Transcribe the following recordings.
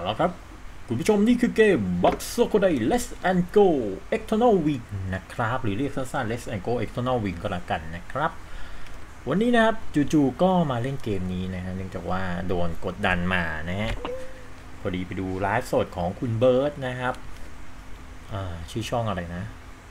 แล้วครับคุณผู้ชมนี่คือเกม Boxokodai Let's and Go Eternal Wing นะครับหรือเรียกสั้นๆ Let's and Go Eternal Wing ก็แล้วกันนะครับวันนี้นะครับจู่ๆก็มาเล่นเกมนี้นะฮะเนื่องจากว่าโดนกดดันมานะฮะพอดีไปดูไลฟ์สดของคุณเบิร์ดนะครับชื่อช่องอะไรนะ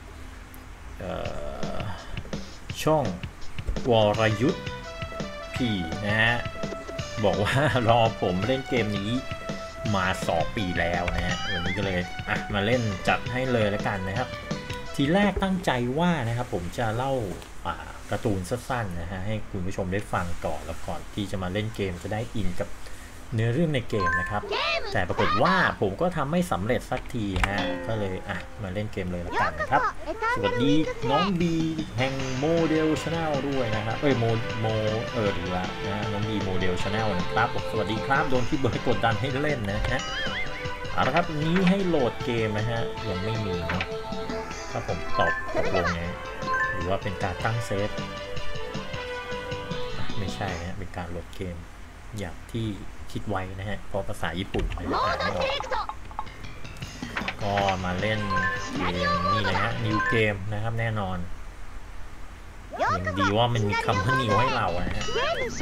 ช่องวรยุทธพีนะฮะบอกว่ารอผมเล่นเกมนี้มา2 ปีแล้วนะฮะวันนี้ก็เลยมาเล่นจัดให้เลยแล้วกันนะครับทีแรกตั้งใจว่านะครับผมจะเล่าการ์ตูนสั้นๆนะฮะให้คุณผู้ชมได้ฟังก่อนแล้วก่อนที่จะมาเล่นเกมจะได้อินกับเนื้อเรื่องในเกมนะครับแต่ปรากฏว่าผมก็ทำไม่สำเร็จสักทีฮะก็เลยมาเล่นเกมเลยแล้วกันนะครับสวัสดีน้องบีแห่งโมเดลชาแนลด้วยนะครับดูละนะน้องบีโมเดลชาแนลนะครับสวัสดีครับโดนพี่เบิร์ดกดดันให้เล่นนะฮะเอาละครับนี้ให้โหลดเกมนะฮะยังไม่มีนะถ้าผมตอบตกลงนะหรือว่าเป็นการตั้งเซฟไม่ใช่นะเป็นการโหลดเกมอย่างที่คิดไว้นะฮะเพราะภาษาญี่ปุ่นอ่านไม่ออกก็มาเล่นเกมนี่เลยฮะนิวเกมนะครับแน่นอนยังดีว่ามันมีคำว่านิวให้เรานะฮะ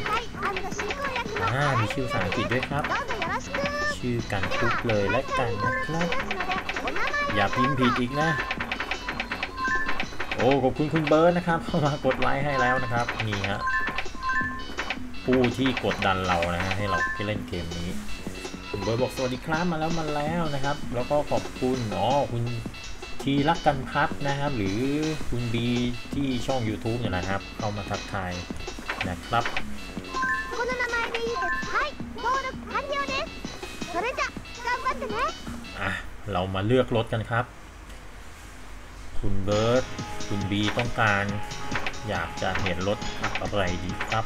มีชื่อภาษาอังกฤษด้วยครับชื่อกันทุกเลยและกันนะครับอย่าพิมพ์ผิดอีกนะโอ้ขอบคุณคุณเบิร์ดนะครับเข้ามากดไลค์ให้แล้วนะครับนี่ฮะผู้ที่กดดันเรานะฮะให้เราไปเล่นเกมนี้คุณเบิร์ดบอกสวัสดีครับมาแล้วนะครับแล้วก็ขอบคุณคุณทีรักกันพัฒนะครับหรือคุณบีที่ช่อง YouTube เนี่ยนะครับเข้ามาทักทายนะครับเรามาเลือกรถกันครับคุณเบิร์ดคุณบีต้องการอยากจะเห็นรถอะไรดีครับ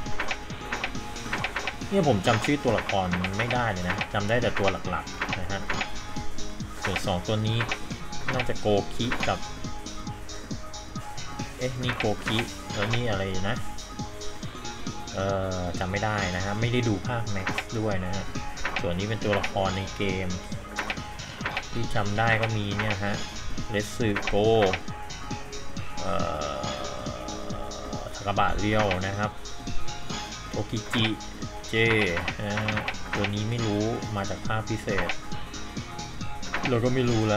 เนี่ยผมจำชื่อตัวละครไม่ได้เลยนะจำได้แต่ตัวหลักๆนะฮะส่วน2ตัวนี้น่าจะโกคิกับนี่โกคิแล้วนี่อะไรนะจำไม่ได้นะฮะไม่ได้ดูภาคแม็กซ์ด้วยนะฮะส่วนนี้เป็นตัวละครในเกมที่จำได้ก็มีเนี่ยฮะเรสึโกทากาบะเรียวนะครับโอกิจิเจตัวนี้ไม่รู้มาจากภาคพิเศษเราก็ไม่รู้แล้ว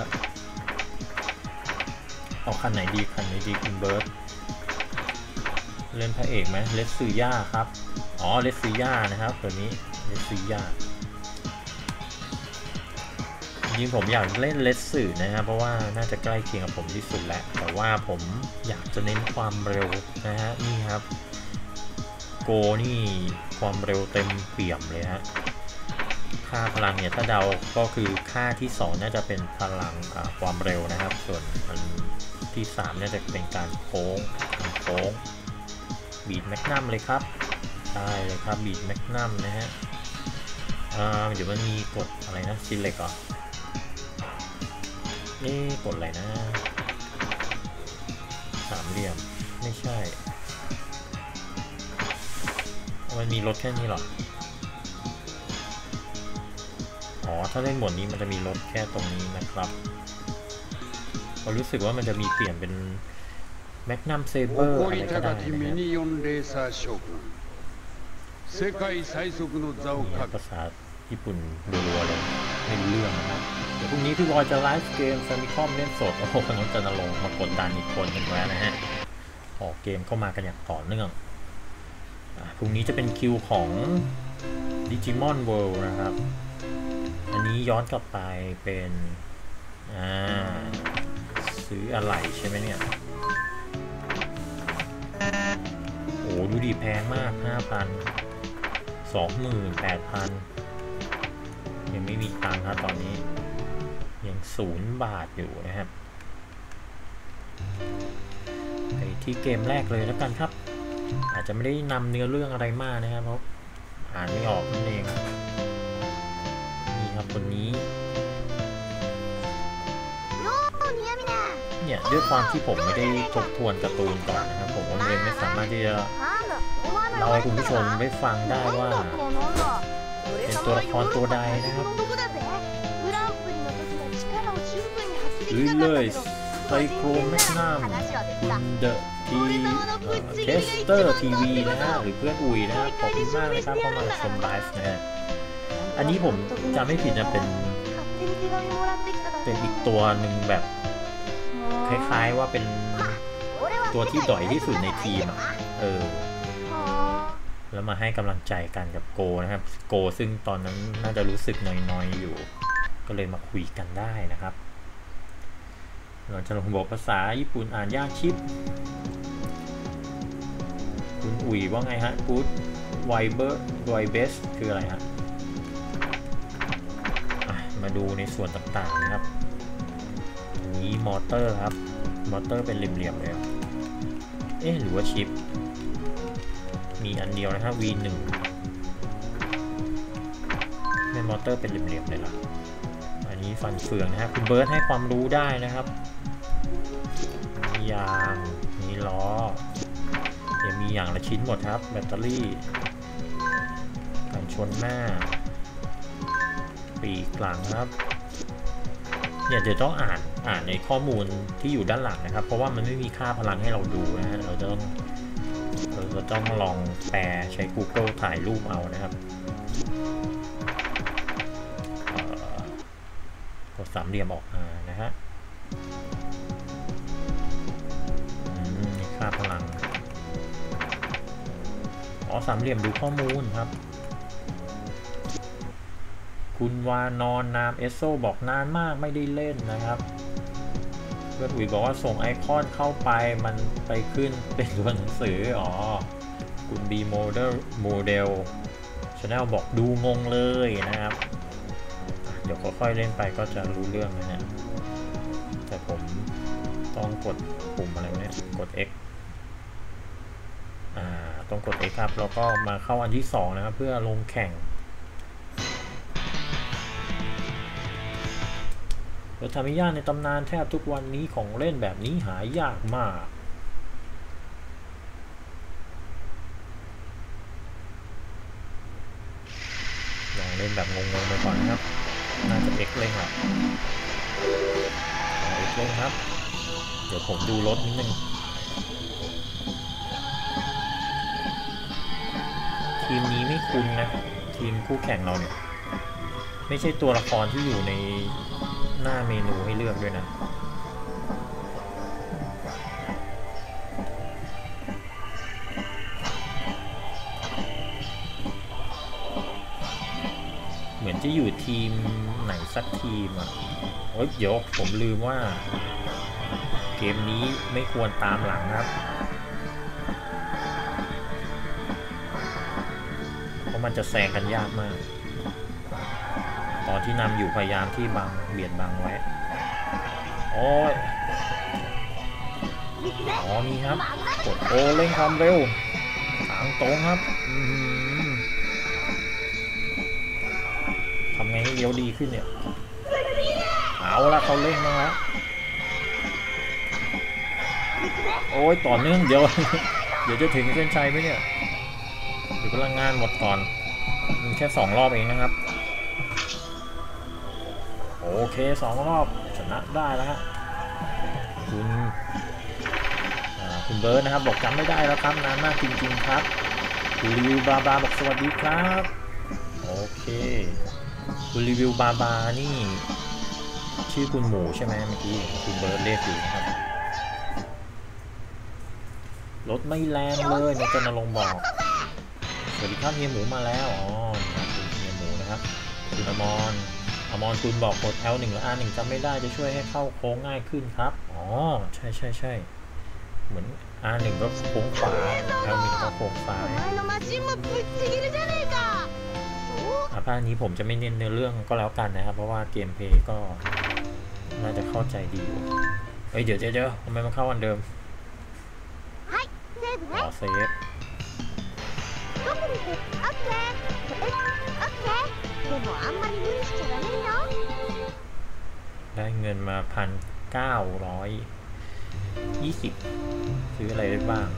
เอาคันไหนดีคุณเบิร์ดเล่นพระเอกไหมเลสซึย่าครับเลสซึย่านะครับตัวนี้เลสซึย่าจริงผมอยากเล่นเลสซึนะครับเพราะว่าน่าจะใกล้เคียงกับผมที่สุดแล้วแต่ว่าผมอยากจะเน้นความเร็วนะฮะนี่ครับโกนี่ความเร็วเต็มเปี่ยมเลยฮะค่าพลังเนี่ยถ้าเดาก็คือค่าที่2น่าจะเป็นพลังความเร็วนะครับส่วนอันที่3น่าจะเป็นการโค้งบีดแมกนัมเลยครับได้เลยครับบีดแมกนัมนะฮะเดี๋ยวมันมีกดอะไรนะซิลเล็กนี่กดอะไรนะสามเหลี่ยมไม่ใช่มันมีรถแค่นี้หรอถ้าเล่นหมดนี้มันจะมีรถแค่ตรงนี้นะครับเรารู้สึกว่ามันจะมีเปลี่ยนเป็นแมกนัมเซเบอร์อะไรก็ได้นะครับภาษาญี่ปุ่นรัวๆเลยไม่รู้เรื่องนะครับเดี๋ยวพรุ่งนี้พี่บอยจะไลฟ์เกมแฟมิคอมเล่นสดขนมจะนรงมากดดันอีกคนหนึ่งแล้วนะฮะออกเกมเข้ามากันอย่างต่อเนื่องพรุ่งนี้จะเป็นคิวของ Digimon World นะครับอันนี้ย้อนกลับไปเป็นซื้ออะไรใช่ไหมเนี่ยดูดิแพงมาก 5,000 28,000 ยังไม่มีตังค์ครับตอนนี้ยัง0 บาทอยู่นะครับไปที่เกมแรกเลยแล้วกันครับอาจจะไม่ได้นำเนื้อเรื่องอะไรมากนะครับเพราะอ่านไม่ออกนั่นเองนี่ครับคนนี้เนี่ยด้วยความที่ผมไม่ได้ทบทวนการ์ตูนก่อนนะครับผมเลยไม่สามารถที่จะเล่าให้คุณผู้ชมได้ฟังได้ว่าเป็นตัวละครตัวใดนะครับลุยเลยไซโครแมกนัมคุณเดอะทีเทสเตอร์ทีวีนะฮะหรือเพื่อนอุ๋ยนะฮะขอบคุณมากเลยครับเข้ามาชมไลฟ์นะฮะอันนี้ผมจำไม่ผิดนะเป็นอีกตัวหนึ่งแบบคล้ายๆว่าเป็นตัวที่ด่อยที่สุดในทีมแล้วมาให้กำลังใจกันกับโกนะครับโกซึ่งตอนนั้นน่าจะรู้สึกน้อยๆอยู่ก็เลยมาคุยกันได้นะครับเราจะลงบอกภาษาญี่ปุ่นอ่านยากชิปคุณอุ๋ยว่าไงฮะ Good Vibes คืออะไรฮะมาดูในส่วนต่างๆนะครับนี้มอเตอร์ครับมอเตอร์เป็นเหลี่ยมๆเลยหรือว่าชิปมีอันเดียวนะครับ V1 เป็นมอเตอร์เป็นเหลี่ยมๆเลยล่ะอันนี้ฟันเฟืองนะครับคุณเบิร์ดให้ความรู้ได้นะครับมียางมีล้อเดี๋ยวมีอย่างละชิ้นหมดครับแบตเตอรี่กันชนหน้าปีกหลังครับเนี่ยเดี๋ยวต้องอ่านในข้อมูลที่อยู่ด้านหลังนะครับเพราะว่ามันไม่มีค่าพลังให้เราดูนะฮะเราจะต้องลองแปลใช้ Google ถ่ายรูปเอานะครับกดสามเหลี่ยมออกมานะฮะค่าพลังสามเหลี่ยมดูข้อมูลครับคุณวานอนนามเอสโซบอกนานมากไม่ได้เล่นนะครับเพื่อนอุ๋ยบอกว่าส่งไอคอนเข้าไปมันไปขึ้นเป็นตัวหนังสือคุณบีโมเดลชาแนลบอกดูงงเลยนะครับเดี๋ยวค่อยๆเล่นไปก็จะรู้เรื่องนะฮะแต่ผมต้องกดปุ่มอะไรเนี่ยกด X ต้องกด X ครับแล้วก็มาเข้าอันที่2นะครับเพื่อลงแข่งรถทามิยะในตำนานแทบทุกวันนี้ของเล่นแบบนี้หายากมากลองเล่นแบบงงๆไปก่อนนะครับน่าจะ X เล่นครับ X เล่นครับเดี๋ยวผมดูรถนิดนึงทีมนี้ไม่คุ้นนะทีมคู่แข่งเราเนี่ยไม่ใช่ตัวละครที่อยู่ในหน้าเมนูให้เลือกด้วยนะเหมือนจะอยู่ทีมไหนสักทีมเดี๋ยวผมลืมว่าเกมนี้ไม่ควรตามหลังครับเพราะมันจะแซงกันยากมากตอนที่นำอยู่พยายามที่เบียดบังไว้นี่ครับกดเร่งความเร็วทางตรงครับทำไงให้เลี้ยวดีขึ้นเนี่ยเอาละเขาเร่งมาแล้วต่อเนื่องเดี๋ยวจะถึงเส้นชัยไหมเนี่ยเดี๋ยวพลังงานหมดก่อนมันแค่2 รอบเองนะครับโอเค2 รอบชนะได้แล้วฮะคุณเบิร์ดนะครับบอกจำไม่ได้แล้วครับนานมากจริงๆครับคุณรีวิวบาบอกสวัสดีครับโอเคคุณรีวิวบานี่ชื่อคุณหมูใช่ไหมเมื่อกี้คุณเบิร์ดเรียกอยู่นะครับรถไม่แรงเลยนะจะนรงค์บอกสวัสดีครับเฮียหมูมาแล้วเฮียหมูนะครับคุณอมรคุณบอกกด L1 และ R1 จำไม่ได้จะช่วยให้เข้าโค้งง่ายขึ้นครับใช่เหมือน R1 ก็โค้งขวา L1 ก็โค้งซ้ายภาคนี้ผมจะไม่เน้นเนื้อเรื่องก็แล้วกันนะครับเพราะว่าเกมเพลย์ก็น่าจะเข้าใจดีเดี๋ยวทำไมมันเข้าอันเดิมเซฟได้เงินมา1,920ซื้ออะไรได้บ้าง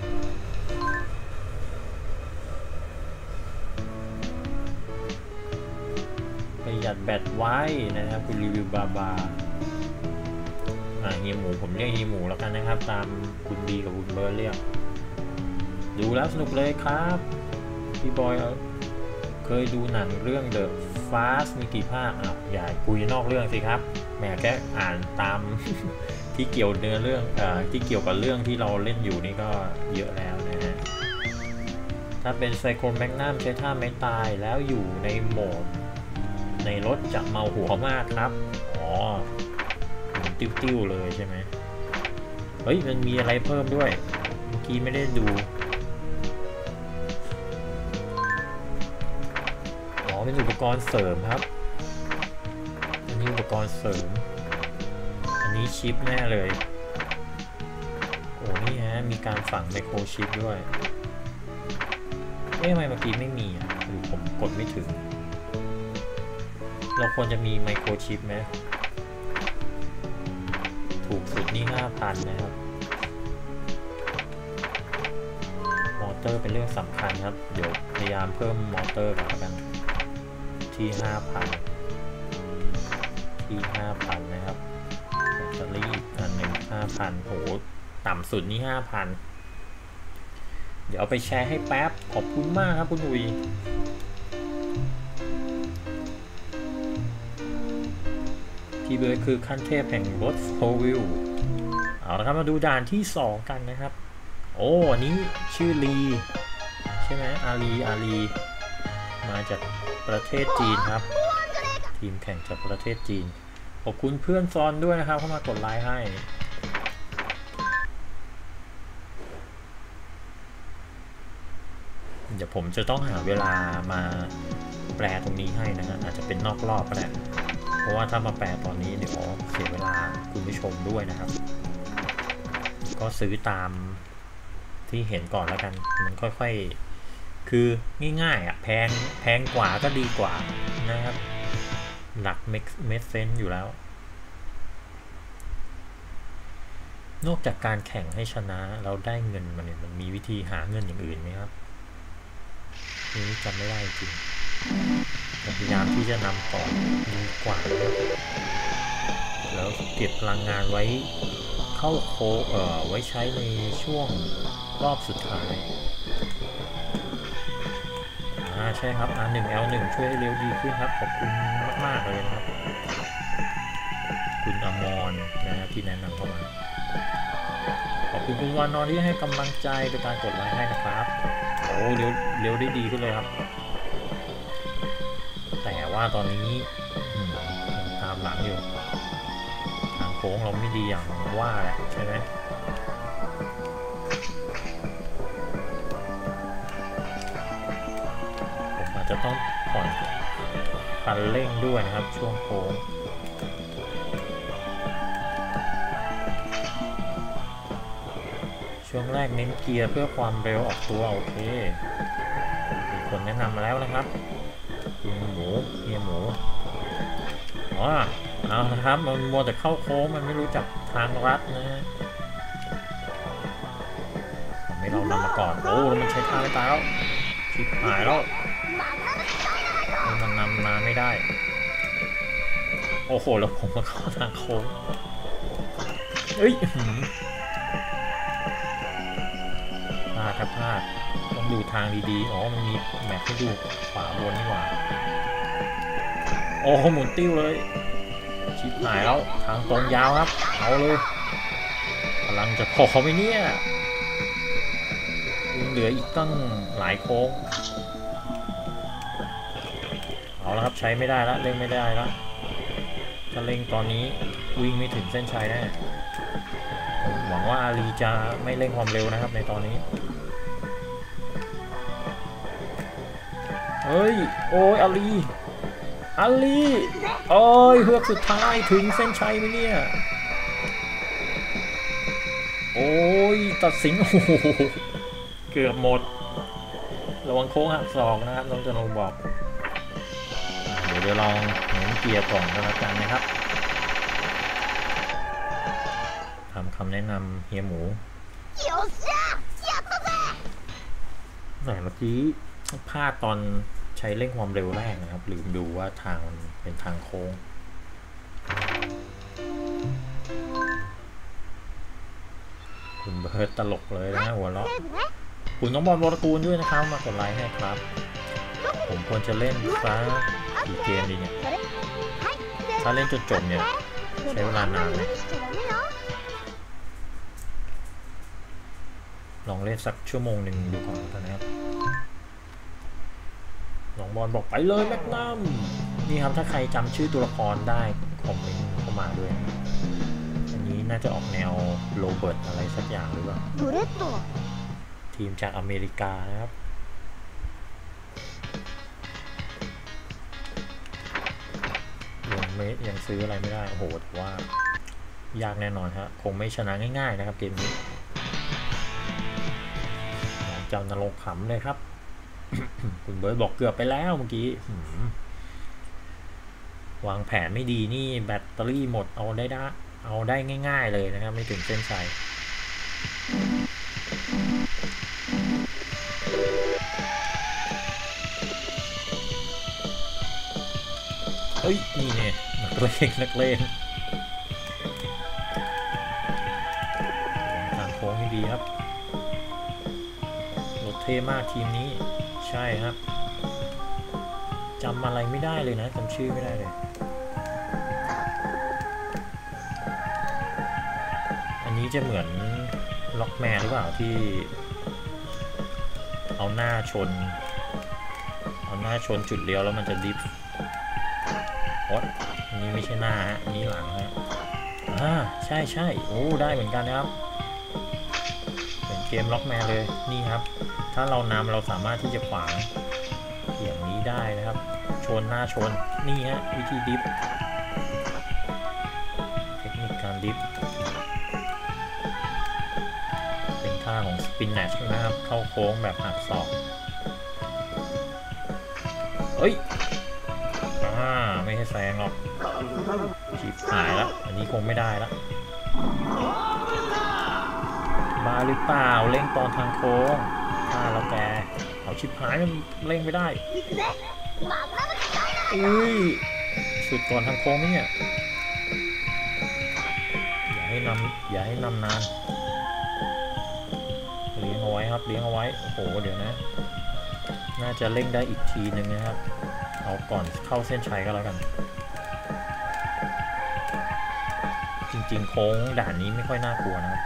ประหยัดแบตไว้นะครับคุณรีวิวบาเฮียหมูผมเรียกเฮียหมูแล้วกันนะครับตามคุณบีกับคุณเบิร์ดเรียกดูแล้วสนุกเลยครับพี่บอยเคยดูหนังเรื่อง The Fast มีกี่ภาคอย่าคุยนอกเรื่องสิครับแม่แค่อ่านตาม ที่เกี่ยวเนื้อเรื่องที่เกี่ยวกับเรื่องที่เราเล่นอยู่นี่ก็เยอะแล้วนะฮะถ้าเป็นไซโคแมกนัมใช้ท่าไม่ตายแล้วอยู่ในโหมดในรถจะเมาหัวมากครับอ๋อติ้วๆเลยใช่ไหมเฮ้ยมันมีอะไรเพิ่มด้วยเมื่อกี้ไม่ได้ดูอ๋อเป็นอุปกรณ์เสริมครับอันนี้อุปกรณ์เสริมอันนี้ชิปแน่เลยโอ้นี่ฮะมีการฝังไมโครชิปด้วยทำไมเมื่อกี้ไม่มีหรือผมกดไม่ถึงเราควรจะมีไมโครชิปไหมถูกสุดนี่ 5,000 นะครับมอเตอร์เป็นเรื่องสำคัญครับเดี๋ยวพยายามเพิ่มมอเตอร์ก่อนแล้วกันที่ 5,000 ที่ 5,000 นะครับแบตเตอรี่อีกอันหนึ่ง 5,000 โหต่ำสุดนี่ 5,000 เดี๋ยวเอาไปแชร์ให้แป๊บขอบคุณมากครับคุณอุยพี่เบิร์ดคือขั้นเทพแห่งรถโฟวิลเอาละครับมาดูด่านที่ 2 กันนะครับโอ้อันนี้ชื่อลีใช่ไหมอาลีมาจากประเทศจีนครับทีมแข่งจากประเทศจีนขอบคุณเพื่อนซอนด้วยนะครับเข้ามากดไลค์ให้เดี๋ยวผมจะต้องหาเวลามาแปลตรงนี้ให้นะฮะอาจจะเป็นนอกรอบก็ได้เพราะว่าถ้ามาแปลตอนนี้เดี๋ยวเสียเวลาคุณผู้ชมด้วยนะครับก็ซื้อตามที่เห็นก่อนแล้วกันมันค่อยๆคือง่ายๆแพงกว่าก็ดีกว่านะครับหลักเมคเซนส์อยู่แล้วนอกจากการแข่งให้ชนะเราได้เงินมันมีวิธีหาเงินอย่างอื่นไหมครับนี่จำไม่ได้จริงพยายามที่จะนำต่อดีกว่าแล้วเก็บพลังงานไว้เข้าไว้ใช้ในช่วงรอบสุดท้ายใช่ครับ R1 L1 ช่วยให้เร็วดีขึ้นครับขอบคุณมากๆเลยนะครับคุณอมรนะที่แนะนำเข้ามาขอบคุณคุณวานอนที่ให้กำลังใจโดยการกดไลค์ให้นะครับโอ้เร็วได้ดีขึ้นเลยครับแต่ว่าตอนนี้ยังตามหลังอยู่ทางโค้งเราไม่ดีอย่างว่าแหละใช่ไหมผมอาจจะต้องผ่อนคันเร่งด้วยนะครับช่วงโค้งช่วงแรกเน้นเกียร์เพื่อความเร็วออกตัวโอเคมีคนแนะนำมาแล้วนะครับคุณหมูเฮียหมูเอานะครับมันมัวแต่เข้าโค้งมันไม่รู้จักทางรัดนะไม่เรานำมาก่อนโอ้มันใช้ท่าไม่ตายแล้วชิบหายแล้วมันนำมาไม่ได้โอ้โหแล้วผมมาเข้าทางโค้งเอ้ยพลาดต้องดูทางดีๆมันมีแมปให้ดูขวาบนนี่หว่าโอ้หมุนติ้วเลยชิบหายแล้วทางตรงยาวครับเอาเลยพลังจะพอไหมเนี่ยเหลืออีกตั้งหลายโค้งเอาละครับใช้ไม่ได้แล้วเร่งไม่ได้แล้วถ้าเร่งตอนนี้วิ่งไม่ถึงเส้นชัยแน่หวังว่าอาลีจะไม่เร่งความเร็วนะครับในตอนนี้เฮ้ยโอ้ยอาลีโอ้ยเฮือกสุดท้ายถึงเส้นชัยไหมเนี่ยโอ้ยตัดสินโอ้โหเกือบหมดระวังโค้งหักศอกนะครับน้องจะลงบอกเดี๋ยวลองหมุนเกียร์ก่อนก็แล้วกันนะครับทำคำแนะนำเฮียหมูแต่เมื่อกี้พลาดตอนใช้เร่งความเร็วแรกนะครับลืมดูว่าทางมันเป็นทางโค้งเบิร์ดตลกเลยนะหัวเราะคุณน้องบอลวรกูลด้วยนะครับมากดไลค์ให้ครับผมควรจะเล่นสักกี่เกมดีเนี่ยถ้าเล่นจนจบเนี่ยใช้เวลานานไหมลองเล่นสักชั่วโมงหนึ่งดูก่อนนะครับน้องบอลบอกไปเลยแม็กนัมนี่ครับถ้าใครจำชื่อตัวละครได้คอมเมนต์เข้ามาด้วยอันนี้น่าจะออกแนวโรเบิร์ตอะไรสักอย่างหรือเปล่าทีมจากอเมริกานะครับยังซื้ออะไรไม่ได้โอ้โหแต่ว่ายากแน่นอนฮะคงไม่ชนะง่ายๆนะครับเกมนี้เจ้านรกขำเลยครับ คุณเบิร์ดบอกเกือบไปแล้วเมื่อกี้วางแผนไม่ดีนี่แบตเตอรี่หมดเอาได้ง่ายๆเลยนะครับไม่ถึงเส้นชัยเฮ้ยนี่เนี่ยนักเลงทางโค้งให้ดีครับรถเท่มากทีมนี้ใช่ครับจำอะไรไม่ได้เลยนะจำชื่อไม่ได้เลยอันนี้จะเหมือนล็อกแมนหรือเปล่าที่เอาหน้าชนจุดเลี้ยวแล้วมันจะดิฟโอ๊ยอันนี้ไม่ใช่หน้าฮะอันนี้หลังฮะใช่โอ้ได้เหมือนกันนะครับเป็นเกมล็อกแมนเลยนี่ครับถ้าเรานำเราสามารถที่จะขวางอย่างนี้ได้นะครับชนหน้าชนนี่ฮะวิธีดิฟเทคนิคการดิฟเป็นท่าของสปินแนชนะครับเข้าโค้งแบบหักศอกเฮ้ยไม่ให้แซงหรอกชิบหายแล้วอันนี้คงไม่ได้แล้วบ้าหรือเปล่าเร่งตอนทางโค้งถ้าเราแกเอาชิบหายมันเร่งไม่ได้สุดก่อนทางโค้งนี่เนี่ยอย่าให้นำนานเลี้ยงเอาไว้ครับเลี้ยงเอาไว้โอ้โหเดี๋ยวนะน่าจะเร่งได้อีกทีหนึ่งนะครับเอาก่อนเข้าเส้นชัยก็แล้วกันจริงๆโค้งด่านนี้ไม่ค่อยน่ากลัวนะครับ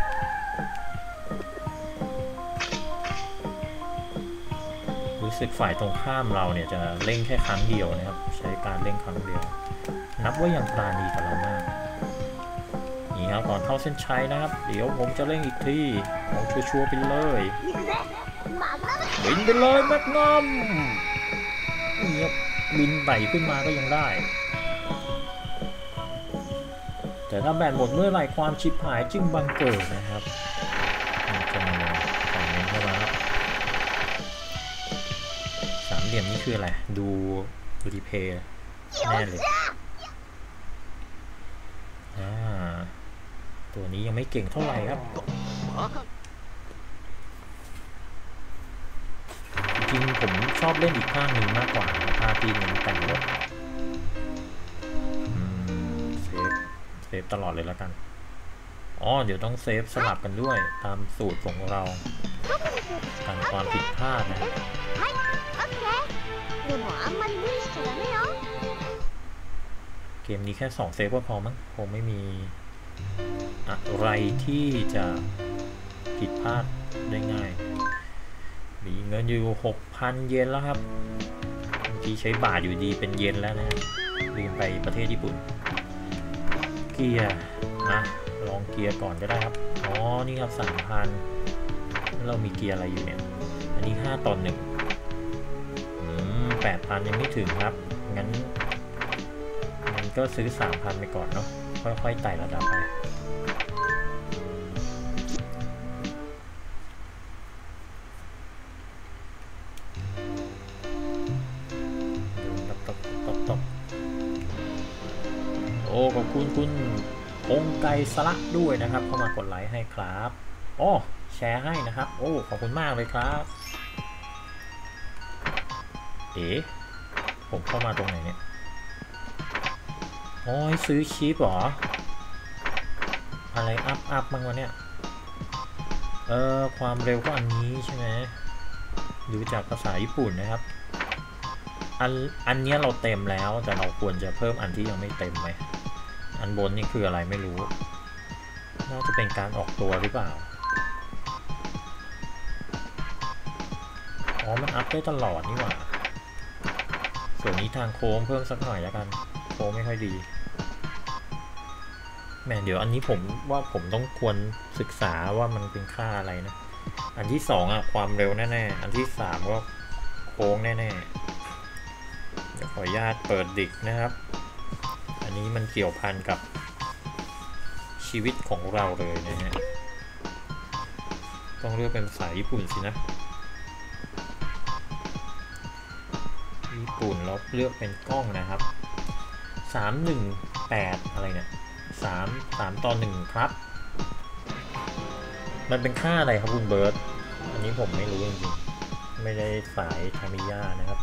รู้สึกฝ่ายตรงข้ามเราเนี่ยจะเร่งแค่ครั้งเดียวนะครับใช้การเร่งครั้งเดียวนับว่ายังปราณีกับเรามากนี่ครับก่อนเข้าเส้นชัยนะครับเดี๋ยวผมจะเร่งอีกทีเอาชัวร์ๆไปเลยบินไปเลยแม็กนัมนี่บินไต่ขึ้นมาก็ยังได้แต่ถ้าแบตหมดเมื่อไหร่ความชิบหายจึงบังเกิดนะครับจะมาคอมเมนต์เข้ามาครับสามเหลี่ยมนี่คืออะไรดูรีเพย์แน่เลยตัวนี้ยังไม่เก่งเท่าไหร่ครับจริงผมชอบเล่นอีกข้างหนึ่งมากกว่าท่าที่เน้นแต่งรถเซฟตลอดเลยแล้วกันเดี๋ยวต้องเซฟสลับกันด้วยตามสูตรของเราการความผิดพลาดนะเกมนี้แค่2เซฟก็พอมั้งคงไม่มีอะไรที่จะผิดพลาดได้ง่ายมีเงินอยู่ 6,000 เยนแล้วครับเมื่อกี้ใช้บาทอยู่ดีเป็นเยนแล้วนะลืมไปประเทศญี่ปุ่นเกียร์ลองเกียร์ก่อนก็ได้ครับนี่ครับ 3,000 เรามีเกียร์อะไรอยู่เนี่ยอันนี้5/1 8,000 ยังไม่ถึงครับงั้นก็ซื้อ 3,000 ไปก่อนเนาะค่อยๆไต่ระดับไปขอบคุณคุณองค์ไกสละด้วยนะครับเข้ามากดไลค์ให้ครับแชร์ให้นะครับขอบคุณมากเลยครับผมเข้ามาตรงไหนเนี่ยซื้อชิปเหรออะไรอัพบ้างวะเนี่ยความเร็วก็อันนี้ใช่ไหมดูจากภาษาญี่ปุ่นนะครับอันนี้เราเต็มแล้วแต่เราควรจะเพิ่มอันที่ยังไม่เต็มไหมอันบนนี่คืออะไรไม่รู้น่าจะเป็นการออกตัวหรือเปล่าอ๋อมันอัพได้ตลอดนี่หว่าส่วนนี้ทางโค้งเพิ่มสักหน่อยแล้วกันโค้งไม่ค่อยดีแม่เดี๋ยวอันนี้ผมว่าผมต้องควรศึกษาว่ามันเป็นค่าอะไรนะอันที่2อะความเร็วแน่ๆอันที่3ก็โค้งแน่ๆเดี๋ยวขออนุญาตเปิดดิกนะครับอันนี้มันเกี่ยวพันกับชีวิตของเราเลยนะฮะต้องเลือกเป็นภาษาญี่ปุ่นสินะญี่ปุ่นแล้วเลือกเป็นกล้องนะครับ318อะไรเนี่ย3:1ครับมันเป็นค่าอะไรครับคุณเบิร์ตอันนี้ผมไม่รู้จริงๆไม่ได้สายทามิยานะครับ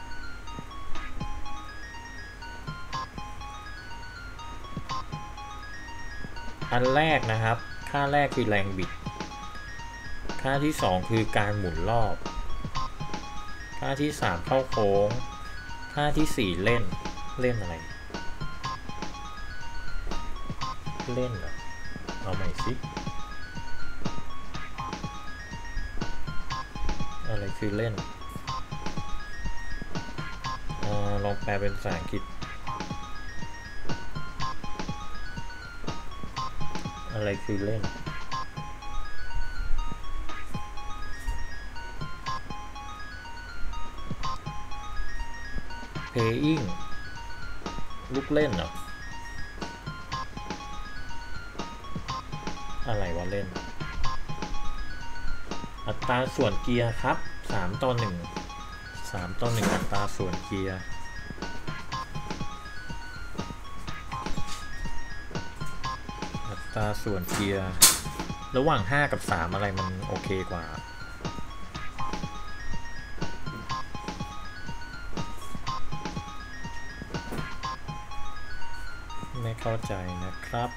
อันแรกนะครับค่าแรกคือแรงบิดค่าที่2คือการหมุนรอบค่าที่3เข้าโค้งค่าที่4เล่นอะไรเล่นเหรอเอาใหม่สิอะไรคือเล่นลองแปลเป็นภาษาอังกฤษอะไรคือเล่นplaying ลูกเล่นเหรออะไรวะเล่นอัตราส่วนเกียร์ครับ3:1อัตราส่วนเกียร์อัตราส่วนเกียร์ระหว่าง5กับ3อะไรมันโอเคกว่าไม่เข้าใจนะครับ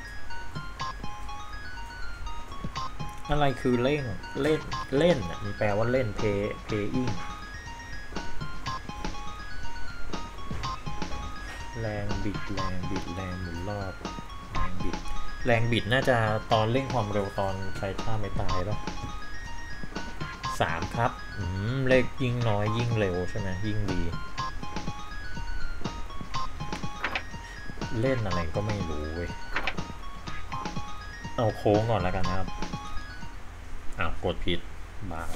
อะไรคือเล่นมันแปลว่าเล่น playing แรงบิดแรงหมุนรอบแรงบิดน่าจะตอนเร่งความเร็วตอนใช้ท่าไม่ตายป่ะ3ครับเลขยิ่งน้อยยิ่งเร็วใช่ไหมยิ่งดีเล่นอะไรก็ไม่รู้เว้ยเอาโค้งก่อนแล้วกันนะครับกดผิดบาท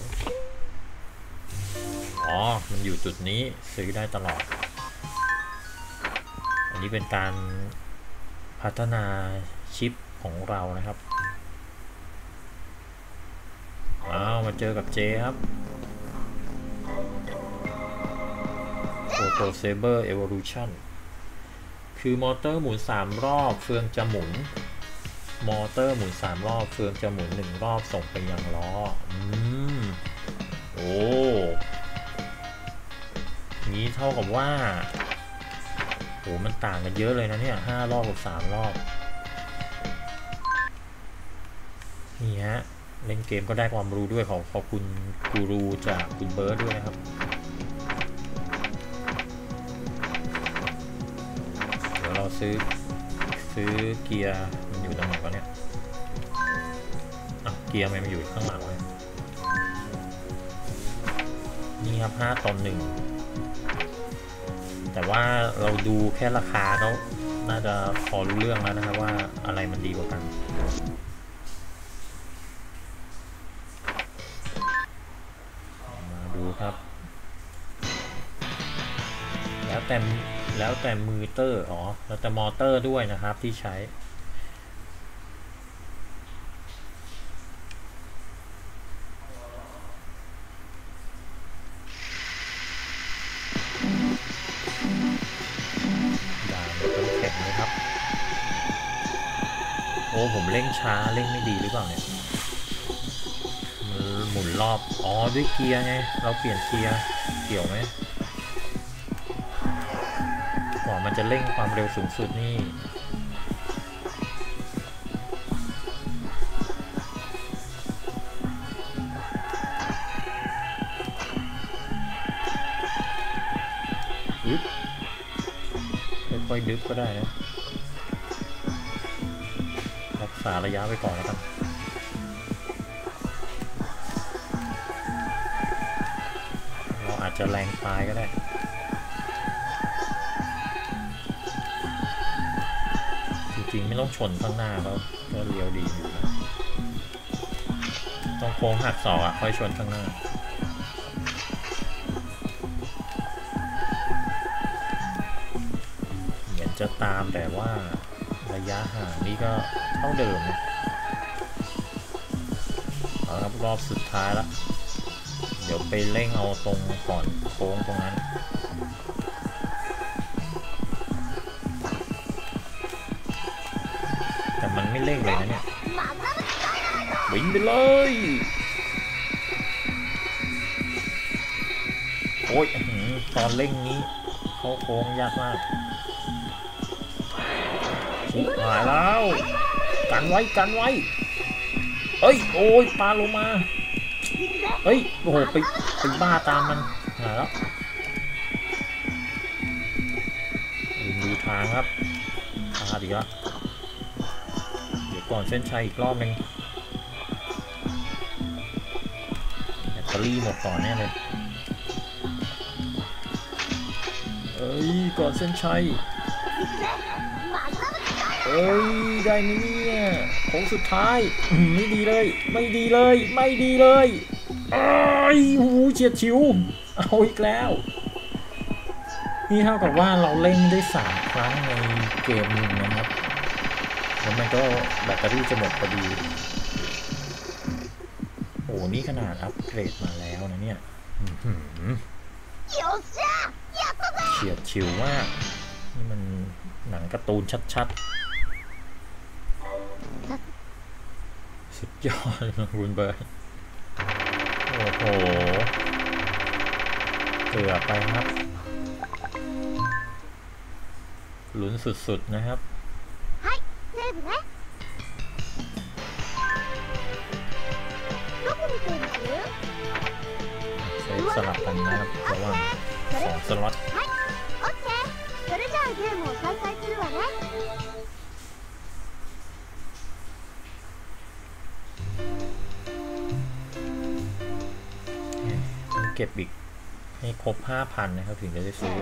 อ๋อมันอยู่จุดนี้ซื้อได้ตลอดอันนี้เป็นการพัฒนาชิปของเรานะครับมาเจอกับเจครับ Auto Saber Evolution คือมอเตอร์หมุน3รอบเฟืองจะหมุนมอเตอร์หมุน3รอบเฟืองจะหมุน1รอบส่งไปยังล้อโอ้นี้เท่ากับว่าโหมันต่างกันเยอะเลยนะเนี่ย5รอบกับ3รอบนี่ฮะเล่นเกมก็ได้ความรู้ด้วยขอบคุณกูรูจากคุณเบิร์ดด้วยนะครับเดี๋ยวเราซื้อเกียร์มันอยู่ตรงไหนวะเนี่ยเกียร์มันอยู่ข้างหลังเลยนี่ครับ5:1แต่ว่าเราดูแค่ราคาแล้วน่าจะพอรู้เรื่องแล้วนะครับว่าอะไรมันดีกว่ากันมาดูครับแล้วแต่มือเตอร์แล้วแต่มอเตอร์ด้วยนะครับที่ใช้โอ้ผมเร่งช้าเร่งไม่ดีหรือเปล่าเนี่ยหมุนรอบด้วยเกียร์ไงเราเปลี่ยนเกียร์เกี่ยวไหมมันจะเร่งความเร็วสูงสุดนี่ค่อยดึบก็ได้นะรักษาระยะไว้ก่อนแล้วกันเราอาจจะแรงปลายก็ได้จริงๆไม่ต้องชนข้างหน้าเขาก็เลี้ยวดีอยู่นะต้องโค้งหักศอกอ่ะค่อยชนข้างหน้าเหมือนจะตามแต่ว่าระยะห่างนี่ก็เท่าเดิมนะเอาครับรอบสุดท้ายแล้วเดี๋ยวไปเร่งเอาตรงก่อนโค้งตรงนั้นแต่มันไม่เร่งเลยนะเนี่ยวิ่งไปเลยโอ้ยตอนเร่งนี้เข้าโค้งยากมากชิบหายแล้วกันไว้กันไว้เอ้ยโอ้ยปลาลงมาเฮ้ยโอ้โหไปบ้าตามมันหายแล้วดูทางครับพลาดอีกแล้วเดี๋ยวก่อนเส้นชัยอีกรอบนึงแบตเตอรี่หมดก่อนแน่เลยเอ้ยก่อนเส้นชัยเอ้ยได้ไหมเนี่ยโค้งสุดท้ายไม่ดีเลยไม่ดีเลยไม่ดีเลยไอ้หูเฉียดฉิวเอาอีกแล้วนี่เท่ากับว่าเราเล่นได้3 ครั้งในเกมหนึ่งนะครับแล้วมันก็แบตเตอรี่จะหมดพอดีโอ้นี่ขนาดอัปเกรดมาแล้วนะเนี่ยเฉียดฉิวมากนี่มันหนังการ์ตูนชัดๆสุดยอดคุณเบิร์ดโอ้โหเกือบไปครับลุ้นสุดๆนะครับใช้สลับกันนะครับระหว่าง2 สล็อตเก็บอีกให้ครบ 5,000 นะครับถึงจะได้ซื้อ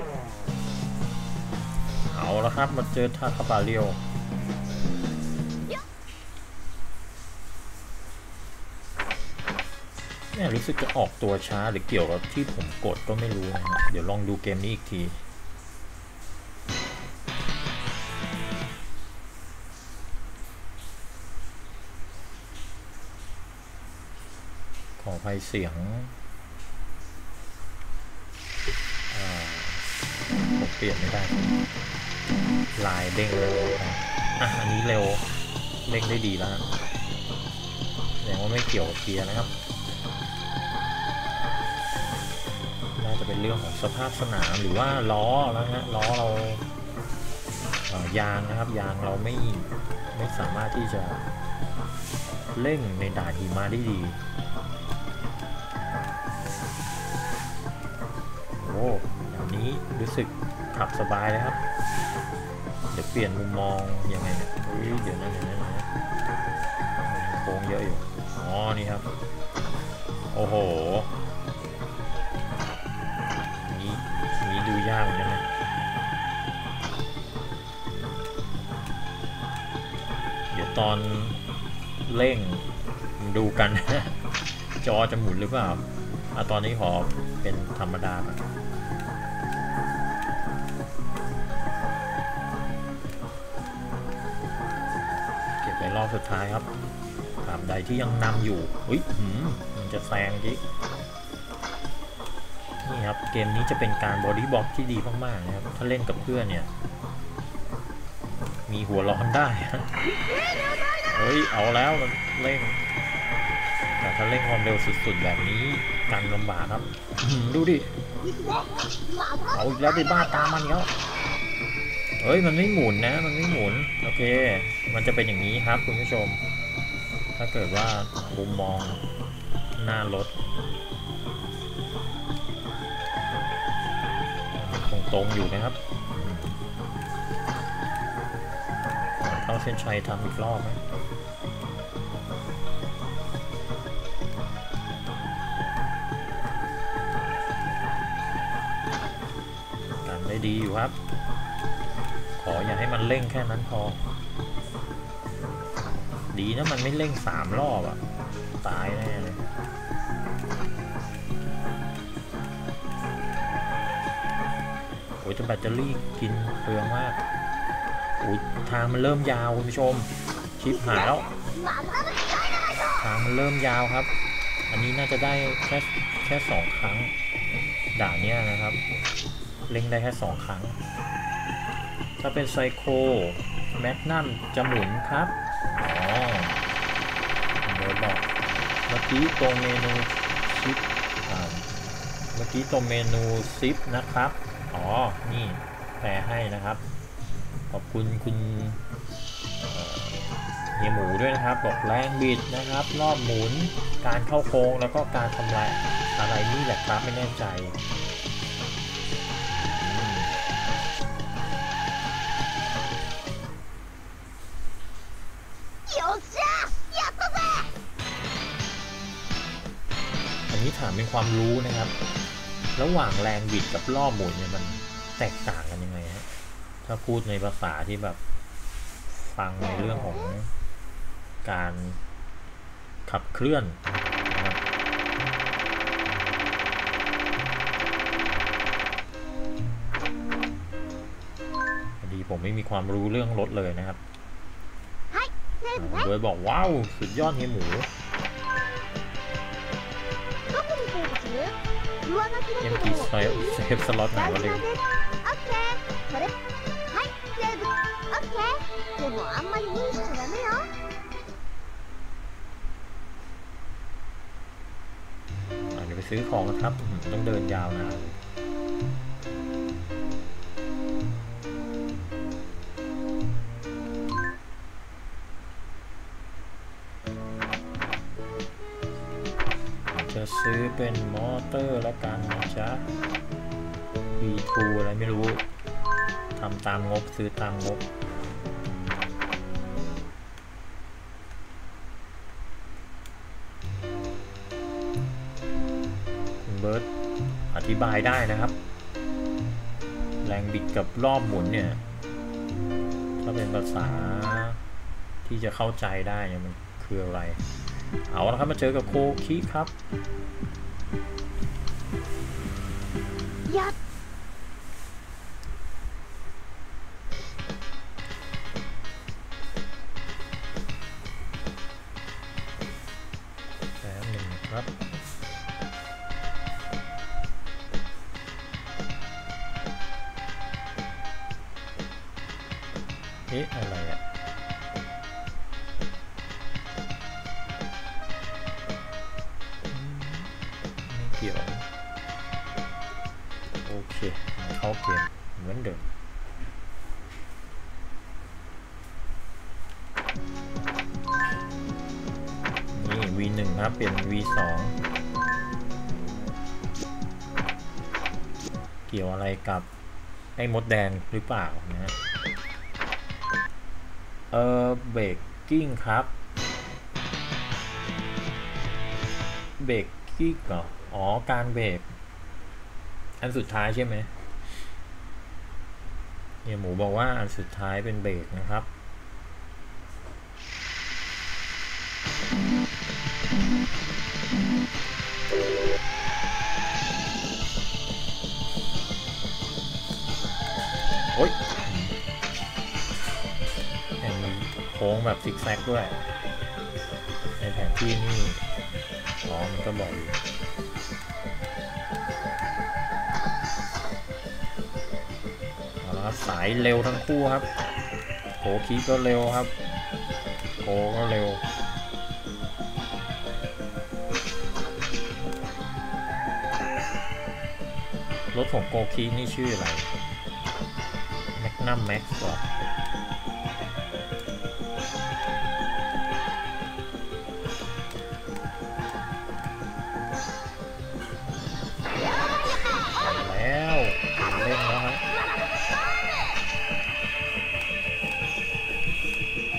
เอาแล้วครับมาเจอทาคาบาเรียวเนี่ยรู้สึกจะออกตัวช้าหรือเกี่ยวกับที่ผมกดก็ไม่รู้นะเดี๋ยวลองดูเกมนี้อีกทีขออภัยเสียงผมเปลี่ยนไม่ได้ลายเด้งเลยอันนี้เร็วเด้งได้ดีแล้วแสดงว่าไม่เกี่ยวกับเกียร์นะครับน่าจะเป็นเรื่องของสภาพสนามหรือว่าล้อแล้วฮะล้อเรายางนะครับยางเราไม่สามารถที่จะเร่งในด่านหิมะได้ดีโอ้อย่างนี้รู้สึกขับสบายเลยครับเดี๋ยวเปลี่ยนมุมมองยังไงเนี่ยเดี๋ยวนั้นโค้งเยอะอยู่อ๋อนี่ครับโอ้โหนี้ดูยากเหมือนกันนะเดี๋ยวตอนเร่งดูกัน จอจะหมุนหรือเปล่าตอนนี้ขอเป็นธรรมดาก่อนเก็บไปรอบสุดท้ายครับตามใดที่ยังนำอยู่มันจะแซงจิ๊กนี่ครับเกมนี้จะเป็นการบอดี้บล็อกที่ดีมากๆนะครับถ้าเล่นกับเพื่อนเนี่ยมีหัวร้อนได้เอาแล้วมันเร่งแต่ถ้าเร่งความเร็วสุดๆแบบนี้กันลำบากครับดูดิเอาอีกแล้วไปบ้าตามมันแล้วมันไม่หมุนนะมันไม่หมุนโอเคมันจะเป็นอย่างนี้ครับคุณผู้ชมถ้าเกิดว่ามุมมองหน้ารถตรงอยู่นะครับเข้าเส้นชัยทำอีกรอบไหมกันได้ดีอยู่ครับขออย่าให้มันเร่งแค่นั้นพอดีนะมันไม่เร่ง3 รอบอะตายแน่เลยโอ้ยแต่แบตเตอรี่กินเปลืองมากโอ้ยทางมันเริ่มยาวคุณผู้ชมชิปหายแล้วทางมันเริ่มยาวครับอันนี้น่าจะได้แค่2 ครั้งด่านเนี้ยนะครับเร่งได้แค่2 ครั้งถ้าเป็นไซโคแมกนัมจะหมุนครับอ๋อเดี๋ยวบอกเมื่อกี้ตรงเมนูชิปเมื่อกี้ตรงเมนูซิปนะครับอ๋อนี่แปลให้นะครับขอบคุณคุณเฮียหมูด้วยนะครับบอกแรงบิดนะครับรอบหมุนการเข้าโค้งแล้วก็การทำลายอะไรนี่แหละครับไม่แน่ใจอันนี้ถามเป็นความรู้นะครับระหว่างแรงบิดกับรอบหมุนเนี่ยมันแตกต่างกันยังไงฮะถ้าพูดในภาษาที่แบบฟังในเรื่องของการขับเคลื่อนนะครับพอดีผมไม่มีความรู้เรื่องรถเลยนะครับโดยบอกว้าวสุดยอดเฮียหมูยังกี่เซฟสล็อตไหนวะเลยเดี๋ยวไปซื้อของกันครับต้องเดินยาวนานจะซื้อเป็นมอเตอร์ละกันนะจ๊ะ V2 อะไรไม่รู้ทำตามงบซื้อตามงบเบิร์ดอธิบายได้นะครับแรงบิดกับรอบหมุนเนี่ยถ้าเป็นภาษาที่จะเข้าใจได้เนี่ยมันคืออะไรเอาละครับมาเจอกับโคคิครับแป๊บหนึ่งครับเอ๊ะอะไรอะไม่เกี่ยวโอเคเข้าเกมเหมือนเดิมนี่ V1 ครับเป็น V2 เกี่ยวอะไรกับไอ้มดแดงหรือเปล่านะเบรกกิ้งครับเบรกกิ้งเหรออ๋อการเบรกอันสุดท้ายใช่ไหมเนี่ยหมูบอกว่าอันสุดท้ายเป็นเบรกนะครับโอ๊ยมีโค้งแบบซิกแซกด้วยในแผนที่นี่อ๋อมันก็บอกอยู่เอาละครับสายเร็วทั้งคู่ครับโคคิก็เร็วครับโคก็เร็วรถของโกคินี่ชื่ออะไรแมกนัมแม็กซ์เหรอแล้วเล่นแล้วฮะ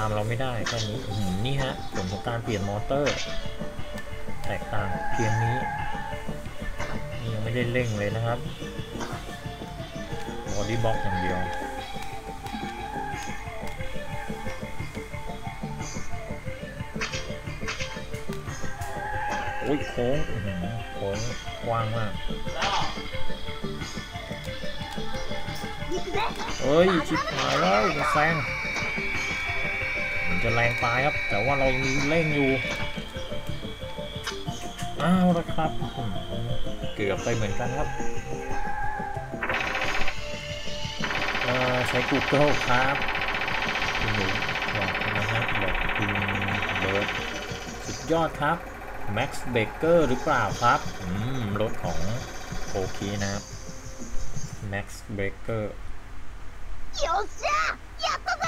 ามเราไม่ได้แค่นี้นี่ฮะผลของการเปลี่ยนมอเตอร์แตกต่างเพียงนี้นี่ยังไม่ได้เร่งเลยนะครับบอดี้บล็อกอย่างเดียวโอ้ยโค้งโค้งกว้างมากเอ้ยชิบหายแล้วจะแซงมันจะแรงตายครับแต่ว่าเรายังมีเร่งอยู่อ้าวนะครับเกือบไปเหมือนกันครับใช้ Google ครับคุณหนูบอกนะฮะบอกคุณเบิร์ดสุดยอดครับ Max Baker หรือเปล่าครับรถของโอเคนะครับ Max Bakerよっしゃやったぜ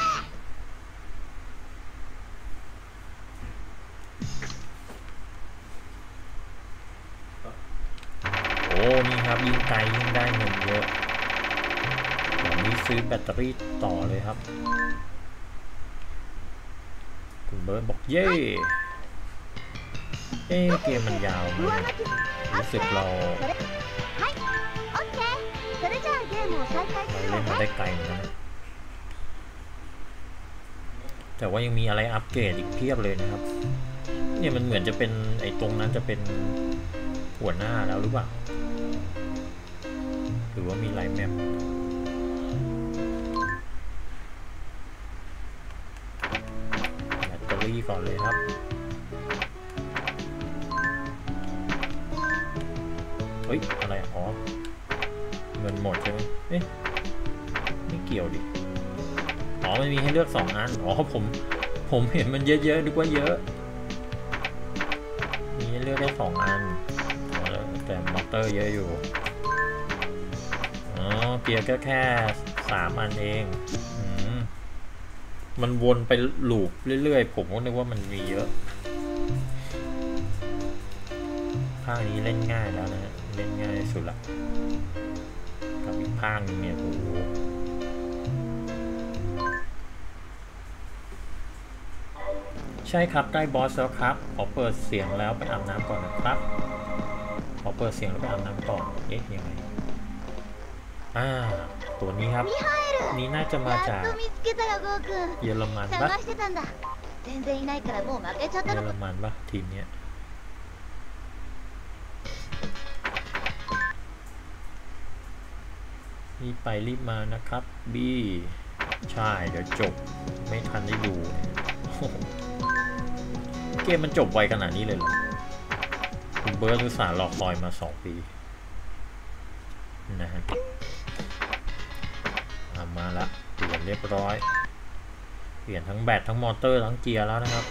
โอ้นี่ครับยิ่งไกลยิ่งได้เงินเยอะแบบนี้ซื้อแบตเตอรี่ต่อเลยครับคุณเบิร์ดบอกเย่เกมมันยาวไหมรู้สึกเราเล่นมาได้ไกลเหมือนกันนะแต่ว่ายังมีอะไรอัปเกรดอีกเพียบเลยนะครับเนี่ยมันเหมือนจะเป็นไอ้ตรงนั้นจะเป็นหัวหน้าแล้วหรือเปล่าหรือว่ามีไลน์แมปแบตเตอรี่ก่อนเลยครับเฮ้ยอะไรอ๋อเงินหมดใช่ไหมเอ๊ะไม่เกี่ยวดิอ๋อมันมีให้เลือก2 อันอ๋อผมเห็นมันเยอะๆนึกว่าเยอะมีให้เลือกได้2 อันแต่มอเตอร์เยอะอยู่อ๋อเกียร์ก็แค่3 อันเองมันวนไปลูปเรื่อยๆผมก็นึกว่ามันมีเยอะภาคนี้เล่นง่ายแล้วนะเล่นง่ายสุดละกับอีกภาคนึงเนี่ยโอ้โหใช่ครับได้บอสแล้วครับขอเปิดเสียงแล้วไปอาบน้ำก่อนนะครับขอเปิดเสียงแล้วไปอาบน้ำก่อนยังไงตัวนี้ครับนี่น่าจะมาจากเยอรมันปะเยอรมันปะทีมเนี้ยรีบไปรีบมานะครับบีใช่เดี๋ยวจบไม่ทันได้ดูเกมมันจบไวขนาดนี้เลยเหรอคุณเบิร์ดอุตส่าห์รอคอยมา2 ปีนะฮะมาละเปลี่ยนเรียบร้อยเปลี่ยนทั้งแบตทั้งมอเตอร์ทั้งเกียร์แล้วนะครับ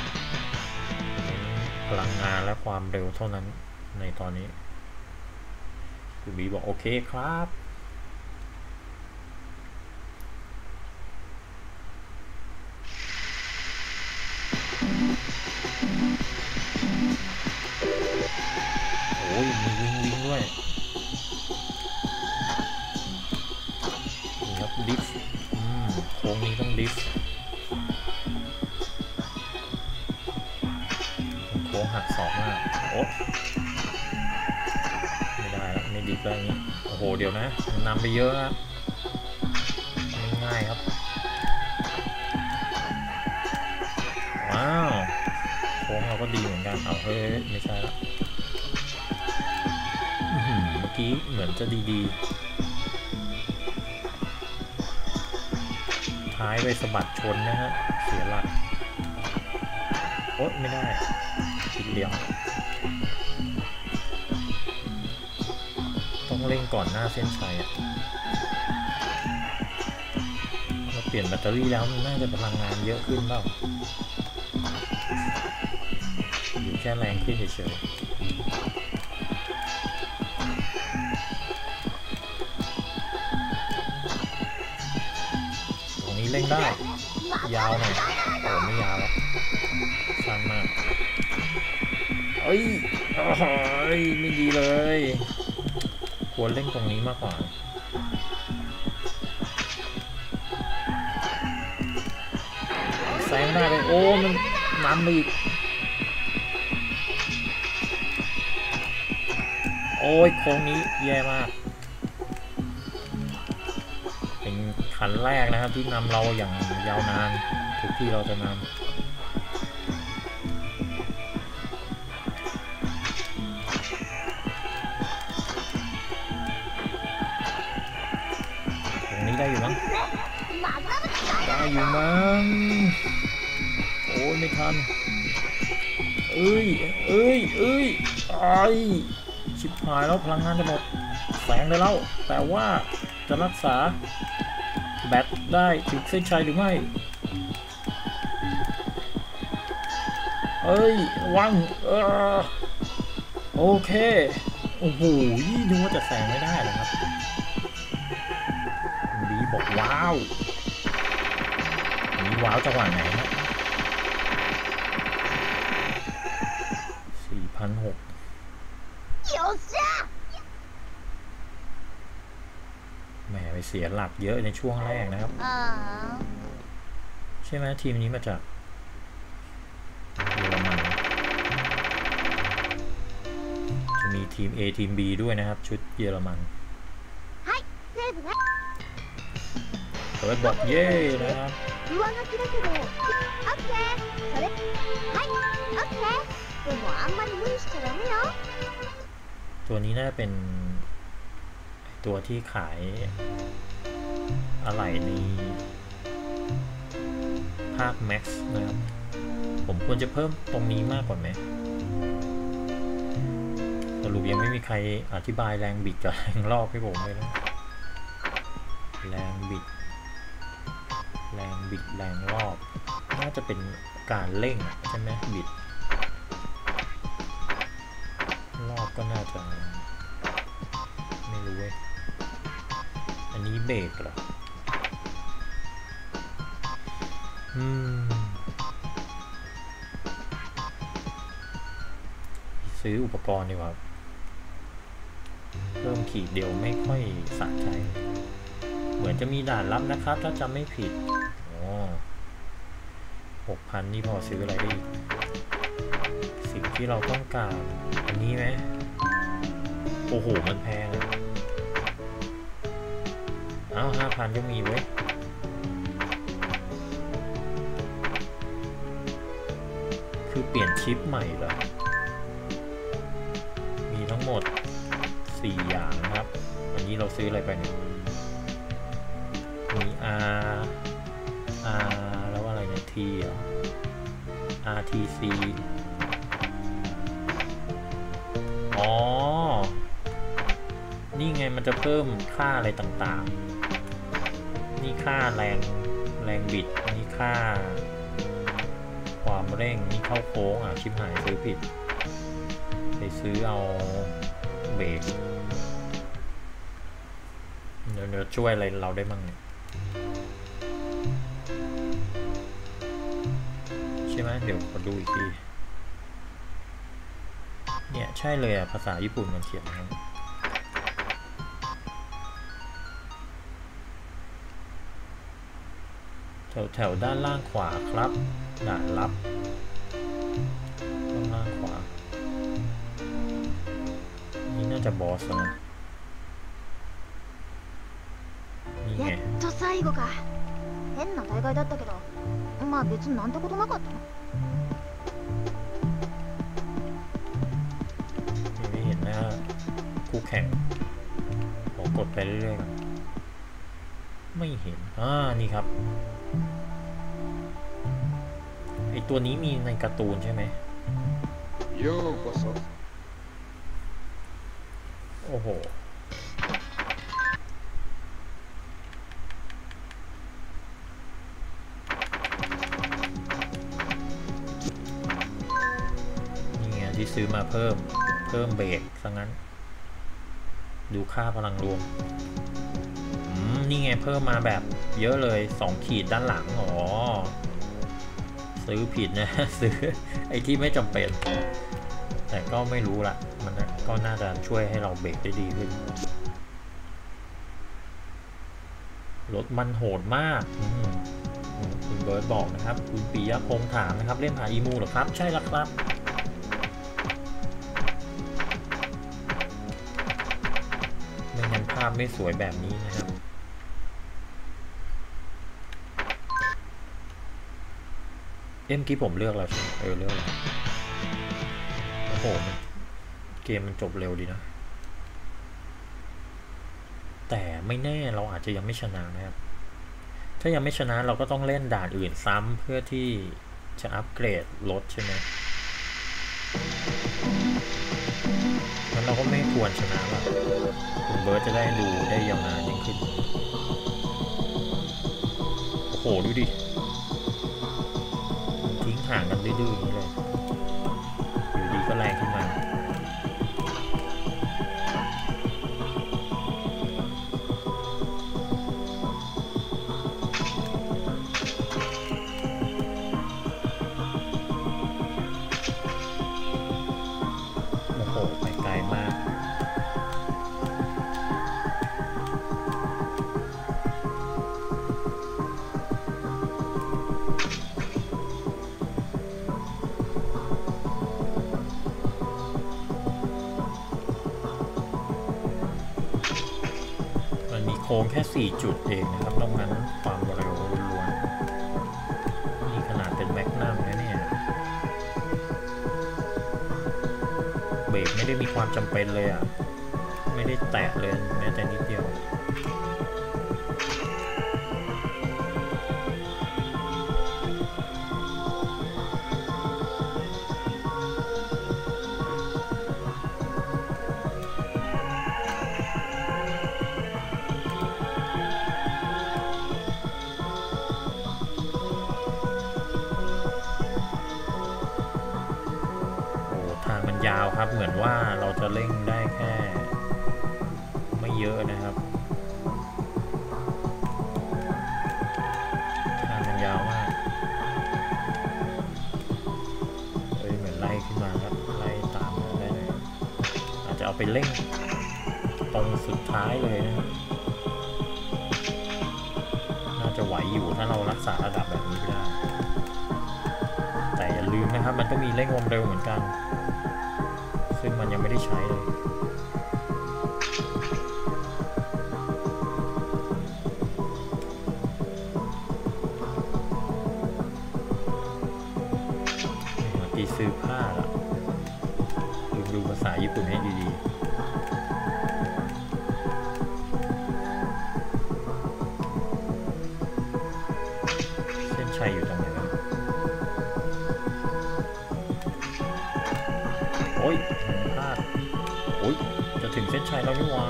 พลังงานและความเร็วเท่านั้นในตอนนี้คุณบีบอกโอเคครับโอ้ยมีวิ่งด้วยนี่ครับดิฟโค้งนี้ต้องดิฟโค้งหักศอกมากโอ้ไม่ได้แล้วไม่ดิฟแล้วนี้โอ้โหเดี๋ยวนะนำไปเยอะนะไม่ง่ายครับว้าวโค้งเราก็ดีเหมือนกันเอาเฮ้ยไม่ใช่ละเมื่อกี้เหมือนจะดีๆท้ายไปสะบัดชนนะฮะเสียหลักโอ๊ยไม่ได้ผิดเลี้ยวต้องเร่งก่อนหน้าเส้นชัยเราเปลี่ยนแบตเตอรี่แล้วมันน่าจะพลังงานเยอะขึ้นเปล่าอยู่แค่แรงขึ้นเฉยๆตรงนี้เร่งได้ยาวหน่อยโอ้ไม่ยาวแล้วสั้นมากเอ้ยไม่ดีเลยควรเล่นตรงนี้มากกว่างได้เลยโอ้มันนำอีกโอ้ยโค้งนี้แย่มากเป็นคันแรกนะครับที่นำเราอย่างยาวนานทุกที่เราจะนำตรงนี้ได้อยู่มั้งได้อยู่มั้งโอ้ยไม่ทันเอ้ยไอชิบหายแล้วพลังงานจะหมดแสงได้แล้วแต่ว่าจะรักษาแบตได้ถึงเส้นชัยหรือไม่เอ้ยวังโอเคโอ้โหนึกว่าจะแสงไม่ได้เลยครับบีบอกว้าวนี่ว้าวจังหวะไหนนะ4,600แหมไปเสียหลักเยอะในช่วงแรกนะครับใช่ไหมทีมนี้มาจากเยอรมันจะมีทีม A ทีม B ด้วยนะครับชุดเยอรมันเปิดบอกเย่นะครับตัวนี้น่าเป็นตัวที่ขายอะไรในภาค Max นะครับผมควรจะเพิ่มตรงนี้มากกว่าไหมสรุปยังไม่มีใครอธิบายแรงบิดกับแรงรอบให้ผมเลยนะแรงบิดแรงรอบน่าจะเป็นการเร่งใช่ไหมบิดรอบก็น่าจะไม่รู้เว้ยอันนี้เบรกเหรอซื้ออุปกรณ์ดีกว่าเพิ่มขีดเดียวไม่ค่อยสะใจเหมือนจะมีด่านลับนะครับถ้าจำไม่ผิด6,000นี่พอซื้ออะไรได้อีกสิ่งที่เราต้องการอันนี้ไหมโอ้โหมันแพง5,000ก็มีเว้ยคือเปลี่ยนชิปใหม่เหรอมีทั้งหมด4อย่างนะครับอันนี้เราซื้ออะไรไปเนี่ยมี R แล้วอะไรเนี่ย T เหรอ RTC อ๋อนี่ไงมันจะเพิ่มค่าอะไรต่างๆนี่ค่าแรงบิดนี่ค่าความเร่งนี่เข้าโค้งชิบหายซื้อผิดไปซื้อเอาเบรกเดี๋ยวช่วยอะไรเราได้บ้างเนี่ยใช่ไหมเดี๋ยวขอดูอีกทีเนี่ยใช่เลยภาษาญี่ปุ่นมันเขียนนะแถวด้านล่างขวาครับด่านลับด้านล่างขวานี่น่าจะบอสนะนี่ไง変な大会だったけどまあ別になんてことなかったไม่เห็นนะคู่แข่งผมกดไปเรื่อยๆไม่เห็นนี่ครับไอตัวนี้มีในการ์ตูนใช่ไหมโอ้โหนี่ไงที่ซื้อมาเพิ่มเบรกซะงั้นดูค่าพลังรวมนี่ไงเพิ่มมาแบบเยอะเลย2ขีดด้านหลังซื้อผิดนะซื้อไอ้ที่ไม่จำเป็นแต่ก็ไม่รู้ละมันก็น่าจะช่วยให้เราเบรกได้ดีขึ้นรถมันโหดมากคุณเบิร์ดบอกนะครับคุณปิยพงษ์ถามนะครับเล่นหาอีมูเหรอครับใช่แล้วครับไม่งั้นภาพไม่สวยแบบนี้นะครับเมื่อกี้ผมเลือกแล้วใช่ไหมเลือกแล้วโอ้โหเกมมันจบเร็วดีนะแต่ไม่แน่เราอาจจะยังไม่ชนะนะครับถ้ายังไม่ชนะเราก็ต้องเล่นด่านอื่นซ้ำเพื่อที่จะอัปเกรดรถใช่ไหมงั้นเราก็ไม่ควรชนะหรอกคุณเบิร์ตจะได้ดูได้ยาวนานยิ่งขึ้นโอ้โหดูดิทิ้งห่างกันดื้อๆอย่างนี้เลยอยู่ดีก็แรงขึ้นมาโค้งแค่4จุดเองนะครับนอกนั้นความเร็วล้วนๆนี่ขนาดเป็นแมกนัมนะเนี่ยเบรกไม่ได้มีความจำเป็นเลยอ่ะไม่ได้แตะเลยแม้แต่นิดเดียวยาวครับเหมือนว่าเราจะเร่งได้แค่ไม่เยอะนะครับทางมันยาวมากเหมือนไล่ขึ้นมาครับไล่ตามมาได้เลยอาจจะเอาไปเร่งตรงสุดท้ายเลยนะครับน่าจะไหวอยู่ถ้าเรารักษาระดับแบบนี้ได้แต่อย่าลืมนะครับมันก็มีเร่งความเร็วเหมือนกันซึ่งมันยังไม่ได้ใช้เลยตีซื้อผ้าละดูภาษาญี่ปุ่นให้ดีๆเส้นชัยอยู่ตรงไหนครับโอ้ยพลาดโอ้ยจะถึงเส้นชัยแล้วนี่วะ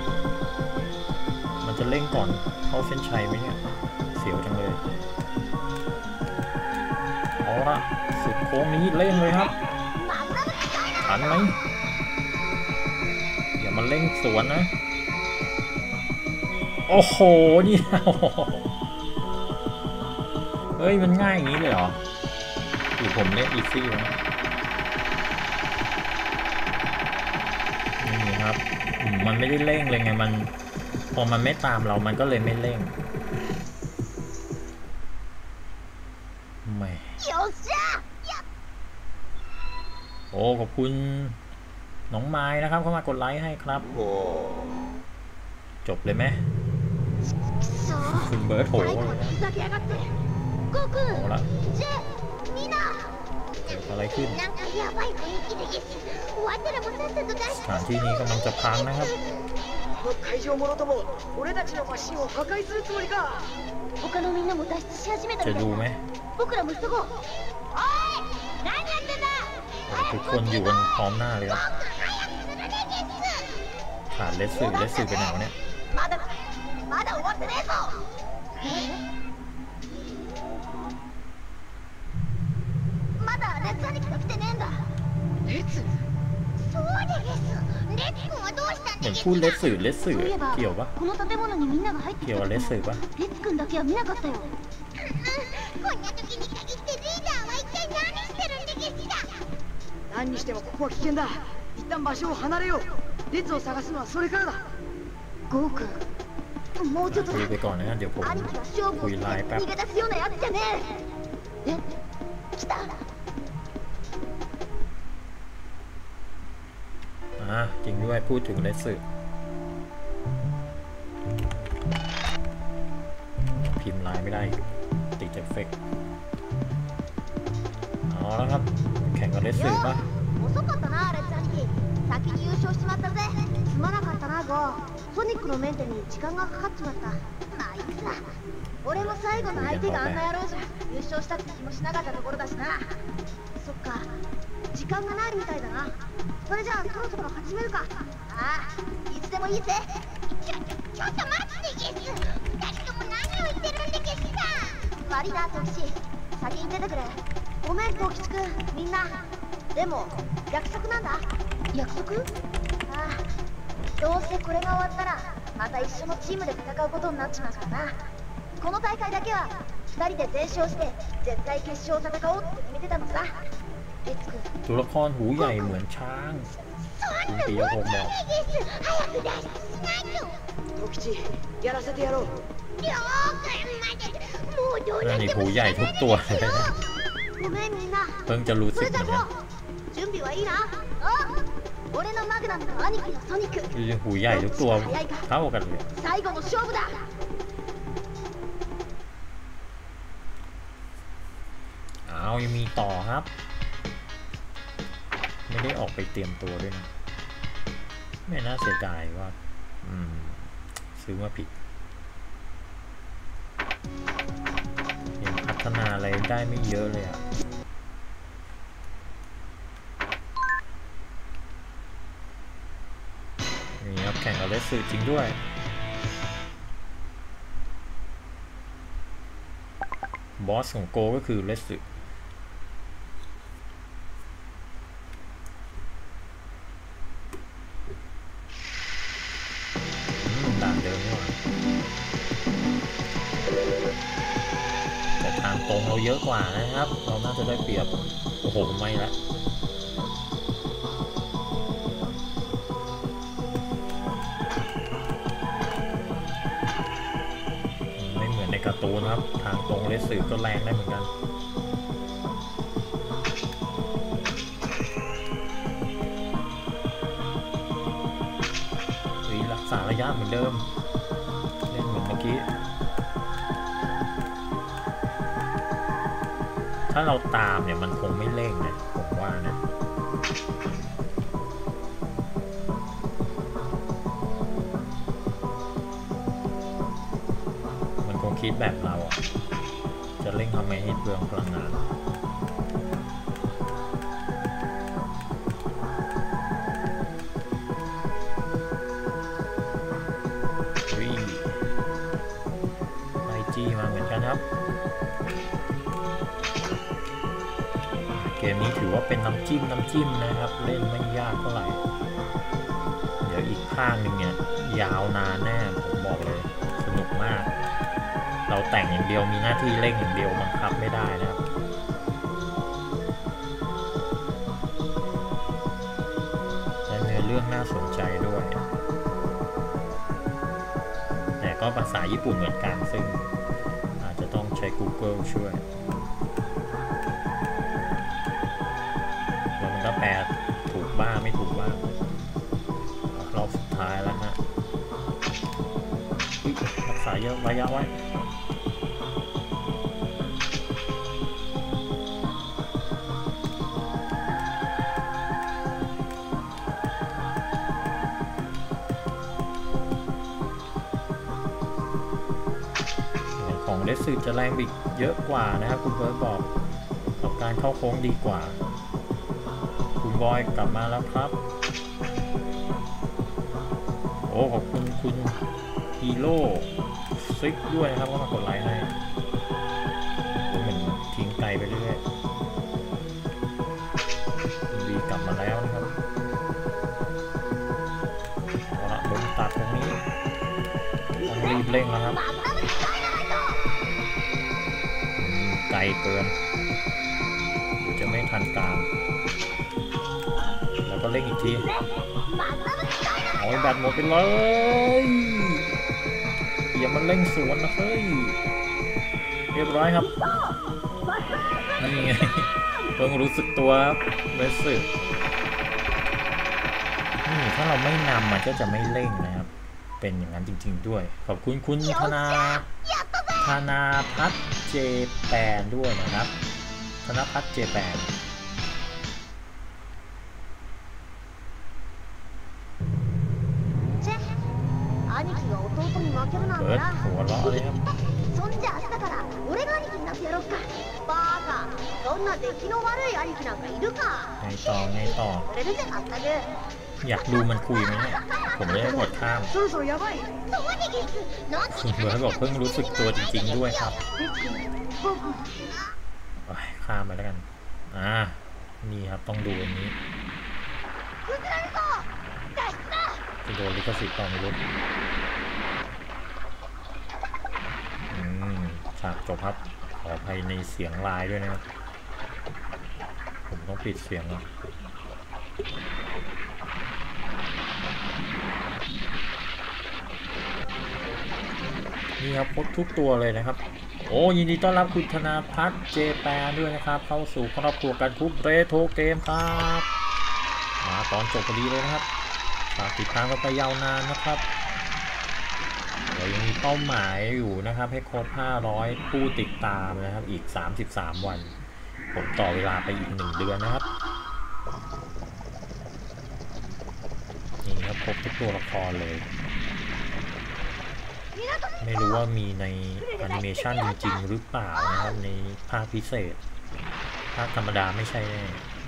มันจะเร่งก่อนเข้าเส้นชัยไหมเนี่ยเสียวจังเลยเอาละสุดโค้งนี้เร่งเลยครับทันไหมอย่ามาเร่งสวนนะโอ้โหนี่เฮ้ยมันง่ายอย่างนี้เลยเหรอหรือผมเล่นอีซี่วะนี่ครับมันไม่ได้เร่งเลยไงมันพอมันไม่ตามเรามันก็เลยไม่เร่งไม่โอ้ขอบคุณน้องไม้นะครับเข้ามากดไลค์ให้ครับจบเลยไหมคุณเบิร์ดโหเอาละเกิดอะไรขึ้นสถานที่นี้กำลังจะพังนะครับจะดูไหมทุกคนอยู่กันพร้อมหน้าเลยขาดเลสสื่อไปไหนเนี่ยเหมือนพูดเลสสื่อเกี่ยวปะเกี่ยวกับเลสสื่อปะ何にしてもここは危険だ。一旦場所を離れよう。列を探すのはそれからだ。ゴーくん、 もうちょっとだ。 คุยไปก่อนนะเดี๋ยวผม兄貴は勝負をして逃げ出すようなやつじゃねえ。え、来た。 จริงด้วยพูดถึงเลสสึพิมพ์ลายไม่ได้ติดเอฟเฟกต์เอาแล้วครับแข่งกับเลสสึป่ะ遅かったなあれちゃんき。先に優勝しちまったぜ。すまなかったなゴー。ソニックのメンテに時間がかかっちまった。まあいくさ。俺も最後の相手があんな野郎じゃ優勝したって気もしなかったところだしな。そっか、時間がないみたいだな。それじゃあそろそろ始めるか。ああ、いつでもいいぜ。ちょっと待ってゲス。二人とも何を言ってるんでゲスだ。悪いなトキシ、先に出てくれ。ごめんトキチくん、みんな。でも約束なんだ。約束？ああ、どうせこれが終わったらまた一緒のチームで戦うことになっちまうからな。この大会だけは2人で全勝して絶対決勝を戦おうって決めてたのさ。 ตัวละครหูใหญ่เหมือนช้างคุณปิยพงศ์บอกนั่นนี่หูใหญ่ทุกตัวเลยนะเพิ่งจะรู้สึกเหมือนกันคือหูใหญ่ทุกตัวเท่ากันเลยเอายังมีต่อครับไม่ได้ออกไปเตรียมตัวด้วยนะไม่น่าเสียดายว่าซื้อมาผิดยังพัฒนาอะไรได้ไม่เยอะเลยอ่ะนี่ครับแข่งกับเลสสึจริงด้วยบอสของโกก็คือเลสสึแต่ทางตรงเราเยอะกว่านะครับเราน่าจะได้เปรียบโอ้โหไม่ละไม่เหมือนในการ์ตูนครับทางตรงเลสสึก็แรงได้เหมือนกันรักษาระยะเหมือนเดิมเล่นเหมือนเมื่อกี้ถ้าเราตามเนี่ยมันคงไม่เร่งนะผมว่านะมันคงคิดแบบเราอ่ะจะเร่งทำไมให้เปลืองพลังงานมาเหมือนกันครับเกมนี้ถือว่าเป็นน้ำจิ้มนะครับเล่นไม่ยากเท่าไหร่เดี๋ยวอีกข้างหนึ่งเนี่ยยาวนานแน่ผมบอกเลยสนุกมากเราแต่งอย่างเดียวมีหน้าที่เล่นอย่างเดียวบังคับไม่ได้นะครับและเนื้อเรื่องน่าสนใจด้วยแต่ก็ภาษาญี่ปุ่นเหมือนกันซึ่งต้องใช้ Google ช่วยแล้วมันก็แปลถูกบ้างไม่ถูกบ้างรอบสุดท้ายแล้วฮะรักษาเยอะระยะไว้ของเลสสึจะแรงบิกเยอะกว่านะครับคุณเบิร์ดบอกกับการเข้าโค้งดีกว่าคุณบอยกลับมาแล้วครับโอ้ขอบคุณคุณฮีโร่ซิกด้วยนะครับก็มากดไลค์ให้มันทิ้งไกลไปเรื่อยคุณบีกลับมาแล้วนะครับเอาละโดนตัดตรงนี้ต้องรีบเร่งแล้วครับไกลเกินเดี๋ยวจะไม่ทันการแล้วก็เร่งอีกทีโอ้ยแบตหมดไปเลยอย่ามาเร่งสวนนะเฮ้ยเรียบร้อยครับนี่ไงเพิ่งรู้สึกตัวเบสสึนี่ถ้าเราไม่นำมันก็จะไม่เร่งนะครับเป็นอย่างนั้นจริงๆด้วยขอบคุณคุณธนาพัฒน์เจแปนด้วยนะครับธนพัฒน์เจแปน兄貴が弟に負けるなんてな。 หัวเราะเลยครับそんじゃ明日から俺が兄貴になってやろっか。バカ、そんな出来の悪い兄貴なんかいるか。 ไงต่อこれるぜまったく。 อยากดูมันคุยไหมเนี่ยผมไม่ได้กดข้ามそろそろやばい。そうにぎつ。 คุณเบิร์ดบอกเพิ่งรู้สึกตัวจริงๆด้วยครับข้ามไปแล้วกันนี่ครับต้องดูอันนี้จะโดนลิขสิทธิ์ต่อไม่รู้ฉากจบครับขออภัยในเสียงไลน์ด้วยนะครับผมต้องปิดเสียงแล้วนี่ครับพบทุกตัวเลยนะครับโอ้ยินดีต้อนรับคุณธนาพัฒน์เจแปนด้วยนะครับเข้าสู่ครอบครัวการคุบเรโทรเกมครับมาตอนจบพอดีเลยนะครับฝากติดตามกันไปยาวนานนะครับเรายังมีเป้าหมายอยู่นะครับให้ครบ500ผู้ติดตามนะครับอีก33วันผมต่อเวลาไปอีก1เดือนนะครับนี่ครับครบทุกตัวละครเลยไม่รู้ว่ามีในแอนิเมชันจริงๆหรือเปล่านะครับในภาคพิเศษภาคธรรมดาไม่ใช่แน่